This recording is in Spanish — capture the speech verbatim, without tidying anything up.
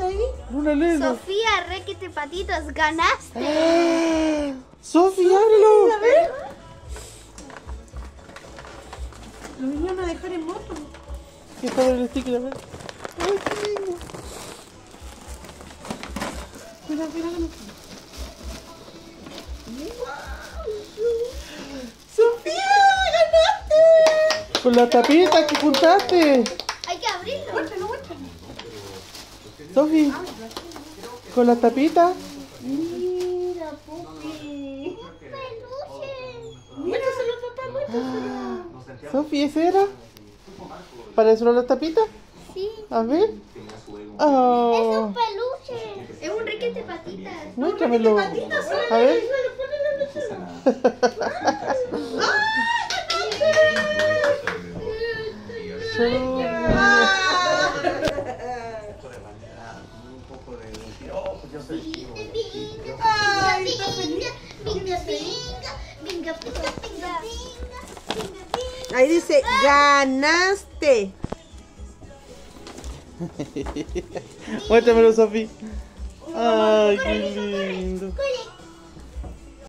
ahí? Luna Lelo. Sofía, requete patitos, ganaste. ¡Ah! Sofi, ábrelo. A ver. Lo vinieron a dejar en moto. ¿Qué está en el sticker? A ver. Ay, qué lindo. Mira, mira, mira. ¡Sofía! ¡Ganaste! Con la tapita que juntaste. Hay que abrirlo. Muéstralo, muéstralo. Sofi, con la tapita. Mira, Pupi. Peluche. Muéstraselo, papá, muéstraselo. Sofi, ¿ese era? ¿Para eso la tapita? Sí. A ver. Es Oh, un peluche. Es un requete patitas. muéstramelo. Patitas, A ver. Ay, está feliz. Pinga, pinga, pinga, pinga, pinga, pinga. Ahí dice, ganaste. Muéstramelo, Sofi. Ay, qué lindo. Cole,